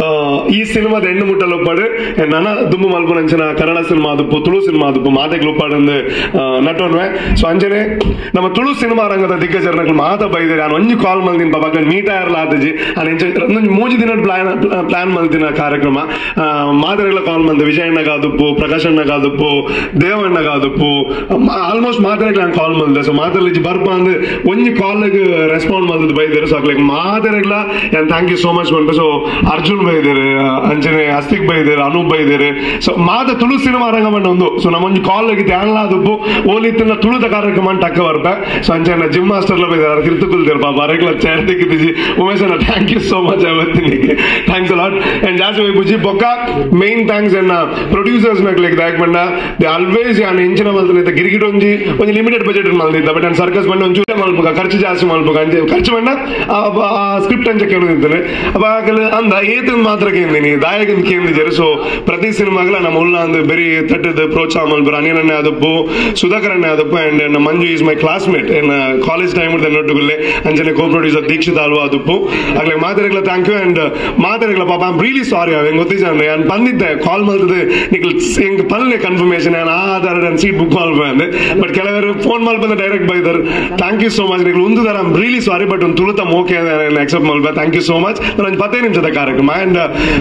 ಈ ಸಿನಿಮಾದ ಹೆಣ್ಣು ಮುಟ್ಟಲು ಒಪ್ಪಾಡು ನನ್ನ ದುಂಬು ಮಲ್ಪು ನಂಚಿನ ಕನ್ನಡ ಸಿನಿಮಾ ಆದುಪ್ಪು ತುಳು ಸಿನಿಮಾ ಆದುಪ್ಪು ಮಾತೆಗೆ ಉಪ್ಪಾಡಂದು ನಟೋನ್ವೆ ಸೊ ಅಂಜನೆ ನಮ್ಮ ತುಳು ಸಿನಿಮಾ ರಂಗದ ದಿಗ್ಗಜರನ್ನ ಮಾತ ಬೈದರೆ ನಾನು ಒಂಜಿ ಕಾಲ್ ಮಲ್ದಿನ ಪಾಪ ಮೀಟ ಇರಲ್ಲ ಆತಜಿ ನಾನು ಮೂಜಿ ದಿನ ಪ್ಲಾನ್ ಮಲ್ದಿನ ಕಾರ್ಯಕ್ರಮ ಮಾದರಿಗಳ ಕಾಲ್ ಮಲ್ದೆ ವಿಜಯಣ್ಣಗಾದುಪ್ಪು ಪ್ರಕಾಶ್ ಅಣ್ಣಗಾದುಪ್ಪು ದೇವಣ್ಣಗಾದುಪ್ಪು ಆಲ್ಮೋಸ್ಟ್ ಮಾದರಿಗಳ ನಾನು ಕಾಲ್ ಮಲ್ದೆ ಸೊ ಮಾದರಿ ಬರ್ಪ ಅಂದ್ರೆ ಒಂಜಿ ಕಾಲ್ಗೆ ರೆಸ್ಪಾಂಡ್ ಮಲ್ದು ಬೈದಾರೆ ಸೊ ಲೈಕ್ ಮಾದರಿಗಳ ಥ್ಯಾಂಕ್ ಯು ಸೋ ಮಚ್ ಬಂತು ಸೊ ಅರ್ಜುನ್ ಬೈದಾರೆ ಅಂಜನೆ ಅಸ್ತಿಕ್ ಬೈದಾರೆ ಅನೂಪ್ ಬೈದಾರೆ ಸೊ ಮಾದ ತುಳು ಸಿನಿಮಾ ರಂಗಮಣ್ಣ ಒಂದು ಸೊ ನಮ್ಮೊಂದು ಕಾಲ್ ಆಗಿತ್ತು ಆದುಪ್ಪು ಓಲಿತ್ತಿನ ತುಳುದ ಕಾರ್ಯಕ್ರಮ ಟಕ್ಕ ಬರ್ಪೆ ಸೊ ಅಂಚೆನ ಜಿಮ್ ಮಾಸ್ಟರ್ಲ ಬೈದಾರೆ ತಿರ್ತುಕುಲ್ದಿರ್ ಪಾಪ ಅರೆಗ್ಲ ಚೇರ್ ತೆಗಿದಿಜಿ ಉಮೇಶನ ಥ್ಯಾಂಕ್ ಯು ಸೋ ಮಚ್ ಅವತ್ತಿನಿಗೆ ಥ್ಯಾಂಕ್ಸ್ ಅಲಾಟ್ ಅಂಡ್ ಜಾಸ್ತಿ ಬುಜಿ ಬೊಕ್ಕ ಮೇನ್ ಥ್ಯಾಂಕ್ಸ್ ಎನ್ನ ಪ್ರೊಡ್ಯೂಸರ್ಸ್ ನಕ್ಲಿಕ್ ದಾಯಕ್ ಬಂಡ ದೇ ಆಲ್ವೇಸ್ ಯಾನ್ ಎಂಚಿನ ಮಲ್ತನ ಗಿರಿಗಿಟ್ ಒಂಜಿ ಲಿಮಿಟೆಡ್ ಬಜೆಟ್ ಮಲ್ದಿದ್ದ ಬಟ್ ನಾನು ಸರ್ಕಸ್ ಬಂಡ ಒಂಚೂರು ಮಲ್ಪುಗ ಖರ್ಚು ಜಾಸ್ತಿ ಮಲ್ಪುಗ ಅಂಚೆ ಖರ್ಚು ಬಂಡ ಸ್ಕ್ರಿಪ್ಟ್ ಅಂಚೆ ಕೇಳಿದ್ದೇನೆ ಅವಾಗ ಅಂದ ಏತನ್ ಮಾತ್ರ ಕೇಂದಿನಿ ದಾಯಕನ್ ಕೇಂದಿದ್ದಾರೆ ಸೊ ಪ್ರತಿ ಸಿನಿಮಾಗಲ ನಮ್ಮ ಉಲ್ಲ ಅಂದ್ ಬೆರಿ ತಟ್ಟದ ಪ್ರೋತ್ಸಾಹ ಮಲ್ಪುರ ಅನಿಯನನ್ನೇ ಆದಪ್ಪು ಸುಧಾಕರನ್ನೇ ಆದಪ್ಪು ಅಂಡ್ ನಮ್ಮ Manju is my classmate in college time ನೊಟ್ಟುಗುಲ್ಲೆ ಅಂಜನೆ ಕೋ ಪ್ರೊಡ್ಯೂಸರ್ ದೀಕ್ಷಿತ್ ಆಲ್ವಾ ಆದಪ್ಪು ಆಗ್ಲೇ ಮಾತಾಡಗಳ ಥ್ಯಾಂಕ್ ಯು ಅಂಡ್ ಮಾತಾಡಗಳ ಪಾಪ ಐ ಆಮ್ ರಿಯಲಿ ಸಾರಿ ಅವ ಹೆಂಗ್ ಗೊತ್ತಿದ್ದೆ ನಾನು ಬಂದಿದ್ದೆ ಕಾಲ್ ಮಾಡ್ತದೆ ನಿಖಿಲ್ ಹೆಂಗ್ ಪಲ್ಲೆ ಕನ್ಫರ್ಮೇಶನ್ ನಾನು ಆಧಾರ ನಾನು ಸೀಟ್ ಬುಕ್ ಮಾಡ್ಬೇ ಅಂದೆ ಬಟ್ ಕೆಲವರು ಫೋನ್ ಮಾಡ್ಬಂದ ಡೈರೆಕ್ಟ್ ಬೈದಾರೆ thank you so much Nikhil ಒಂದು ತರ I am really sorry but ಒಂದು ತುಳುತ ಓಕೆ ಅಕ್ಸೆಪ್ಟ್ ಮಾಡ್ಬೇ ಥ್ಯಾಂಕ್ ಯು ಸೋ ಮಚ್ ನಾನು 10 ನಿಮಿಷದ ಕಾರ್ಯಕ್ರಮ ಅಂಡ್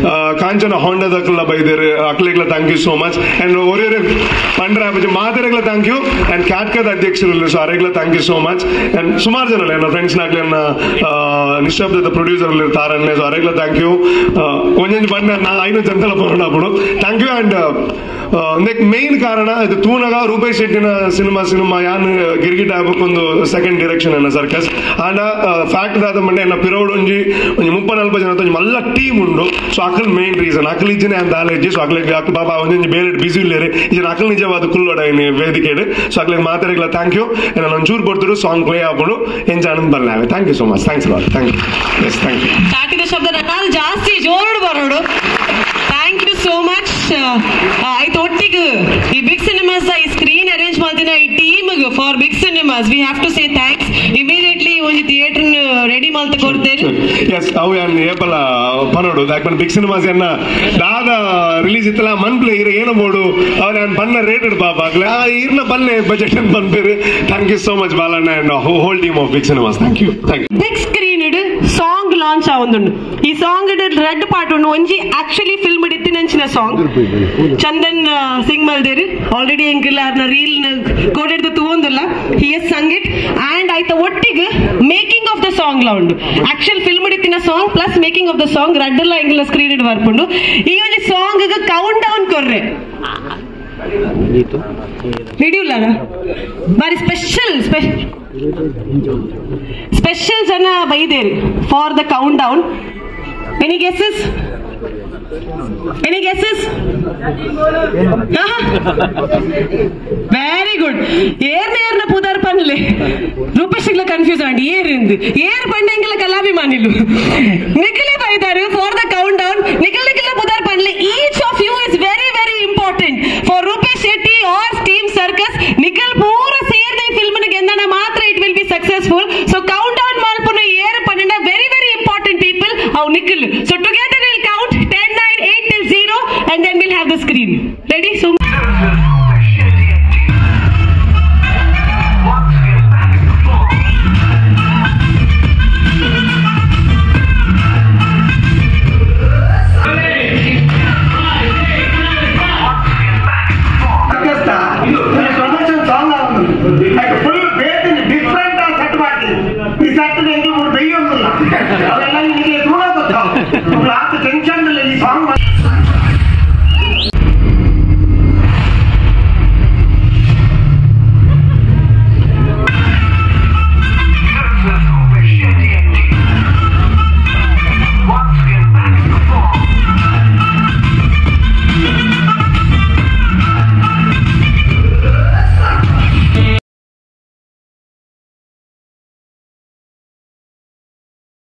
ಕಾಂಚನ ಹೊಂಡದಕ್ಕೆಲ್ಲ ಬೈದಾರೆ ಅಕ್ಲಿಗ್ಲ thank you so much and ಒರೇ ಪಂಡ್ರ ಮಾತಾಡಗಳ ಥ್ಯಾಂಕ್ ಯು ಅಂಡ್ ಕ್ಯಾಟ್ಕದ ಅಧ್ಯಕ್ಷರು ಸೊ ಅರೆಗ್ಲ thank you so much and ಸುಮಾರು ಜನ ನನ್ನ ಫ್ರೆಂಡ್ಸ್ ನಾಗ್ಲಿ ನನ್ನ ನಿಶ್ಶಬ್ದದ ಪ್ರೊಡ್ಯೂಸರ್ ತಾರನ್ನೇ ಸೊ ಅರೆಗ್ಲ ಥ್ಯಾಂಕ್ ಯು ಒಂದೊಂದು ಬಂದ ನಾ 500 ಜನತೆಲ್ಲ ಪರೋಣ ಥ್ಯಾಂಕ್ ಯು ಅಂಡ್ ಮೇನ್ ಕಾರಣ ಇದು ತೂನಗ ರೂಪೇಶ್ ಶೆಟ್ಟಿನ ಸಿನಿಮಾ ಯಾನ್ ಗಿರ್ಗಿಟ್ ಆಗ್ಬೇಕೊಂದು ಸೆಕೆಂಡ್ ಡೈರೆಕ್ಷನ್ ಅನ್ನ ಸರ್ಕಸ್ ಅಂಡ್ ಫ್ಯಾಕ್ಟ್ ಆದ ಮಂಡೆ ಎನ್ನ ಪಿರೌಡ್ ಒಂಜಿ 30-40 ಜನ ಮಲ್ಲ ಟೀಮ್ ಉಂಡು ಸೊ ಅಕಲ್ ಮೇನ್ ರೀಸನ್ ಅಕಲ್ ಇಜ್ಜನೆ ಅಂತ ಆಲಜ್ಜಿ ಸೊ ಅಕ್ಲಿಗೆ ಅಕ್ಕ ಪಾಪ ಒಂದೊಂದು ಬೇರೆ ಬಿಸಿ ಇಲ್ಲೇರಿ ಇದನ್ನ ಅಕಲ್ ನಿಜವಾದ ಕುಲ್ಲೋಡ ವೇದಿಕೆ ಸೊ ಅಕ್ಲಿಗೆ ಮಾತಾಡಿಲ್ಲ ಥ್ಯಾಂಕ್ ಯು ನಾನು ಒಂಚೂರು ಕೊಡ್ತಿರು ಸಾಂಗ್ ಪ್ಲೇ ಆಗ್ಬಿಡು ಎಂಜಾಯ್ ಬರ್ಲಾವೆ thank you so much thanks lot thank you yes thank you ಚಾಟಿದ ಶಬ್ದ ನಾನು ಜಾಸ್ತಿ ಜೋರು ಬರೋಡು ಥ್ಯಾಂಕ್ ಯು ಸೋ ಮಚ್ ಆಯ್ತು ಒಟ್ಟಿಗೆ ಈ ಬಿಗ್ ಸಿನಿಮಾಸ್ ಈ ಸ್ಕ್ರೀನ್ ಅರೇಂಜ್ ಮಾಡ್ತಿನ ಈ team for Big Cinemas we have to say thanks immediately ಒಂದು ಥಿಯೇಟರ್ ರೆಡಿ ಮಾಡ್ತಾ ಕೊಡ್ತೇನೆ ಎಸ್ ಅವು ಯಾನ್ ಏಪಲ ಪನೋಡು ಯಾಕಂದ್ರೆ ಬಿಗ್ ಸಿನಿಮಾಸ್ ಏನ ದಾದ ರಿಲೀಸ್ ಇತ್ತಲ್ಲ ಮನ್ಪ್ಲೆ ಇರ ಏನೋ ಬೋಡು ಅವ್ರು ನಾನು ಪನ್ನ ರೇಟೆಡ್ ಪಾಪ ಆಗ್ಲೇ ಇರ್ನ ಪಲ್ಲೆ ಬಜೆಟ್ ಅಂತ ಬಂದ್ಬೇರೆ thank you so much Balanna and whole team of Big Cinemas thank you big screen ಇಡು ಸಾಂಗ್ ಲಾಂಚ್ ಆವೊಂದುಂಡು ಈ ಸಾಂಗ್ ಇಡು ರೆಡ್ ಪಾರ್ಟ್ ಉಂಡು ಒಂಜಿ ಆಕ್ಚುಲಿ ಫಿಲ್ಮ್ ಇಡಿತ್ತಿನಂಚಿನ ಸಾಂಗ್ ಚಂದನ್ ಸಿಂಗ್ ಮಲ್ದೇರಿ ಆಲ್ರೆಡಿ ಎಂಕಿಲ್ಲ ಅದನ್ನ ರೀಲ್ ಕೋಡೆಡ್ದು ತೂವೊಂದಿಲ್ಲ he is sung it and ಆಯ್ತಾ ಒಟ್ಟಿಗೆ ಮೇಕಿಂಗ್ ಆಫ್ ದ ಸಾಂಗ್ ಲ ಉಂಡು ಆಕ್ಚುಲ್ ಫಿಲ್ಮ್ ಇಡಿತ್ತಿನ song plus making of the song red ಎಲ್ಲ ಎಂಗಿಲ್ಲ ಸ್ಕ್ರೀನ್ ಇಡ್ ಬರ್ಪುಂಡು ಈ ಒಂದು ಸಾಂಗ್ ಕೌಂಟ್ ಡೌನ್ ಕೊರ್ರೆ ಹಿಡಿಯುಲ್ಲ ಬಾರಿ ಸ್ಪೆಷಲ್ ಜನ ಬೈದೇರಿ for the countdown any guesses very good ಏರ್ನ ಪುದರ್ ಪನ್ಲೆ ರೂಪೇಶಿಗ್ಲ ಕನ್ಫ್ಯೂಸ್ ಆಂಡಿ ಏರ್ ಪಂಡೆಂಗಿಲ್ಲ ಕಲಾಭಿಮಾನಿಲು ನಿಖಿಲೆ ಬೈದಾರು for the countdown Nikhil ಪುದರ್ ಪನ್ಲೆ each of you is very very important for Rupesh Shetty our team Circus Nikhil ಪೂರ ಸೇರ್ದ ಈ ಫಿಲ್ಮ್ ಗೆಂದನ ಮಾತ್ರ it will be successful so countdown ಮಾಡ್ಪುನ ಏರ್ ಪನ್ನೆಂಡ very very important people of Nikhil so